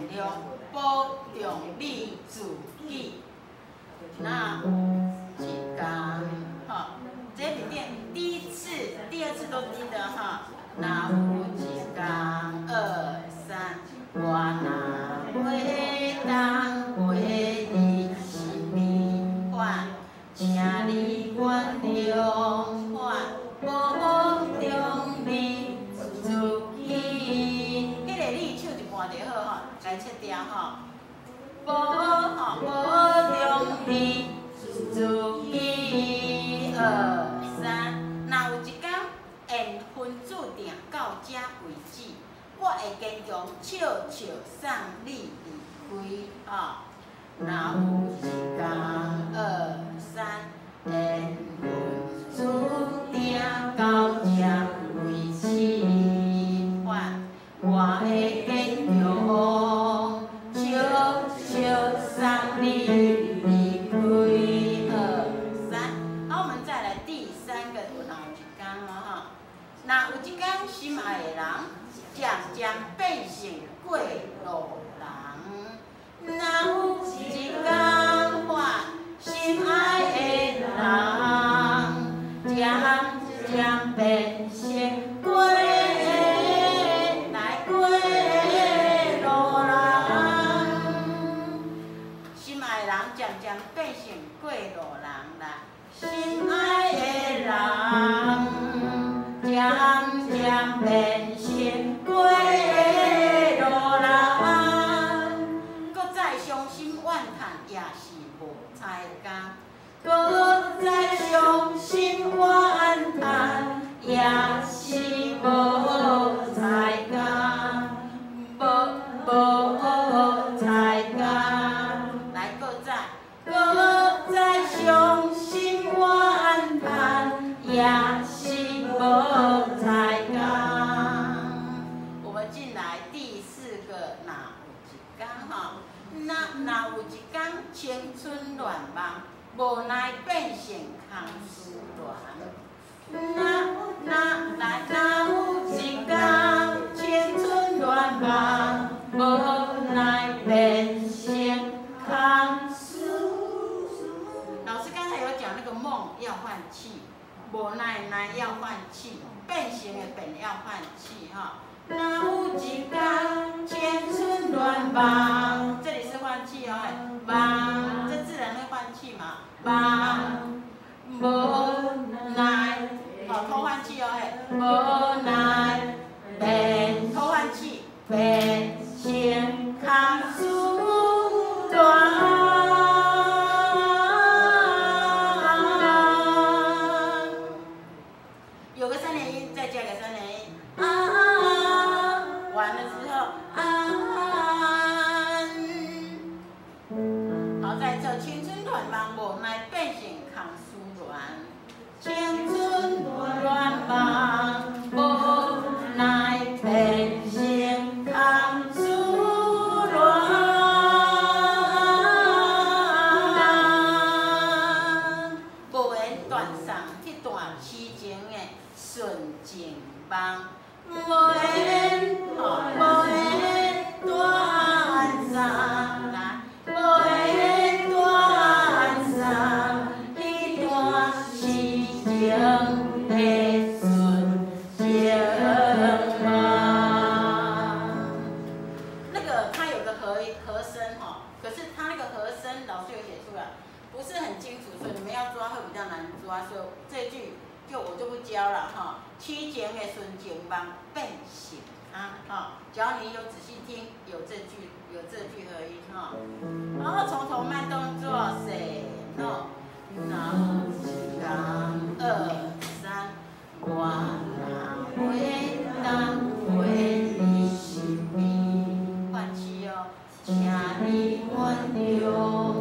量，保重你自己。那有一天，吼，这面顶第一次、第二次都记得哈。那有一天，2、3，我若袂当陪你心里烦，请你原谅我，保重你自己。迄个你唱一半就好吼，来切掉吼。保重你自己。2、3，若有一天缘分注定到这为止，我会坚强笑笑送你离开。吼，若有一天2、3，缘分注定到这为止，我会坚强。笑送你离开。2、3，好，我们再来第3个，有若有一天哦吼，若有一天心爱的人渐渐变成过路人，若有一天我心爱的人渐渐变成过渐渐变成过路人啦，心爱的人渐渐变成过路人，搁再伤心怨叹也是无彩工，搁再伤心怨叹也是无彩工，无彩工。搁再伤心怨叹，也是无彩工。我们进来第4个，若有一天吼，若有一天青春乱梦，无奈变成空思乱。若有一天青春乱梦，无奈变成空思。老师刚才有讲那个梦要换气，无奈要换气，变形的变要换气哈。若有一天青春乱梦，这里是换气哦，梦，这自然会换气嘛，梦，无奈，好，偷换气哦，无奈变偷换气，变成空思乱。有个3连音，再加个3连音，完了之后好，再做青春乱梦，无奈变成空思乱，青春乱梦，无奈变成空思乱，无缘断送迄段痴情的纯情梦，无缘断送啦，无缘断送迄段痴情的纯情梦。那个它有个和声哈，可是它那个和声老师有写出来，不是很清楚，所以你们要抓会比较难抓，所以这句我就不教了哈。痴情的纯情梦变成啊哈，只要你有仔细听，有这句和音哈，然后从头慢动作 say no， 若有一天2、3，我若袂当陪你心里换气哦，请你原谅。